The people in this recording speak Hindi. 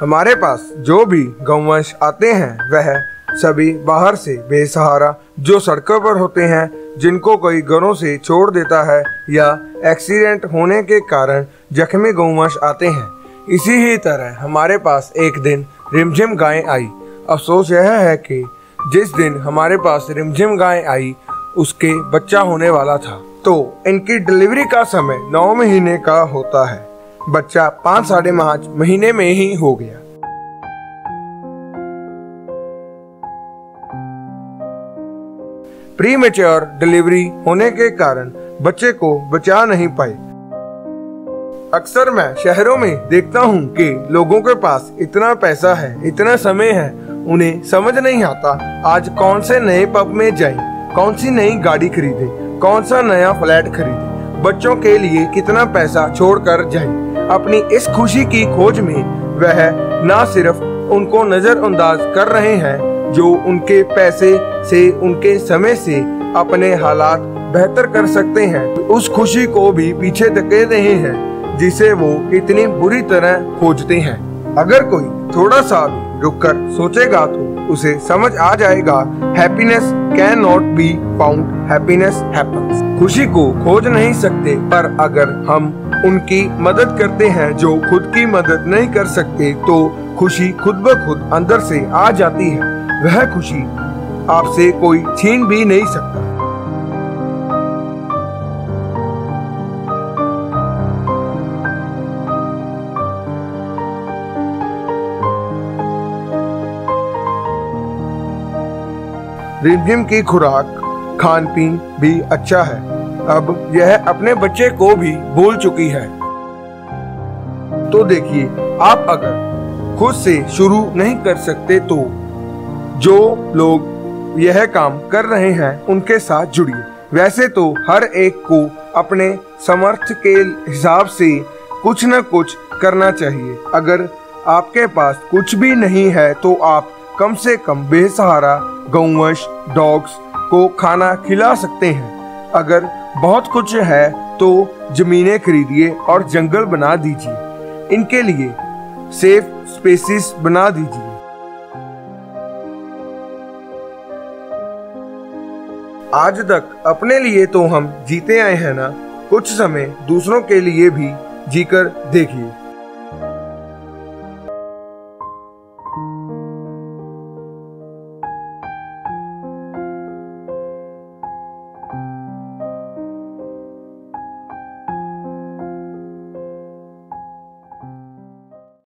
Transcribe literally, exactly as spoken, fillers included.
हमारे पास जो भी गौवंश आते हैं वह सभी बाहर से बेसहारा जो सड़कों पर होते हैं, जिनको कोई घरों से छोड़ देता है या एक्सीडेंट होने के कारण जख्मी गौवंश आते हैं। इसी ही तरह हमारे पास एक दिन रिमझिम गाय आई। अफसोस यह है कि जिस दिन हमारे पास रिमझिम गाय आई उसके बच्चा होने वाला था, तो इनकी डिलीवरी का समय नौ महीने का होता है। बच्चा पाँच साढ़े पाँच महीने में ही हो गया। प्री मैच्योर डिलीवरी होने के कारण बच्चे को बचा नहीं पाए। अक्सर मैं शहरों में देखता हूँ कि लोगों के पास इतना पैसा है, इतना समय है, उन्हें समझ नहीं आता आज कौन से नए पब में जाएं, कौन सी नई गाड़ी खरीदें, कौन सा नया फ्लैट खरीदें, बच्चों के लिए कितना पैसा छोड़कर जाएं। अपनी इस खुशी की खोज में वह न सिर्फ उनको नजरअंदाज कर रहे हैं जो उनके पैसे से, उनके समय से अपने हालात बेहतर कर सकते हैं, उस खुशी को भी पीछे धकेल रहे हैं जिसे वो इतनी बुरी तरह खोजते हैं। अगर कोई थोड़ा सा भी रुककर सोचेगा तो उसे समझ आ जाएगा happiness can not be found, happiness happens. खुशी को खोज नहीं सकते, पर अगर हम उनकी मदद करते हैं जो खुद की मदद नहीं कर सकते तो खुशी खुद ब खुद अंदर से आ जाती है। वह खुशी आपसे कोई छीन भी नहीं सकता। रिमझिम की खुराक खान पीन भी अच्छा है। अब यह अपने बच्चे को भी भूल चुकी है। तो देखिए, आप अगर खुद से शुरू नहीं कर सकते तो जो लोग यह काम कर रहे हैं उनके साथ जुड़िए। वैसे तो हर एक को अपने समर्थ के हिसाब से कुछ न कुछ करना चाहिए। अगर आपके पास कुछ भी नहीं है तो आप कम से कम बेसहारा गौवंश डॉग्स को खाना खिला सकते हैं। अगर बहुत कुछ है तो जमीनें खरीदिए और जंगल बना दीजिए। इनके लिए सेफ स्पेसेस बना दीजिए। आज तक अपने लिए तो हम जीते आए हैं ना, कुछ समय दूसरों के लिए भी जीकर देखिए।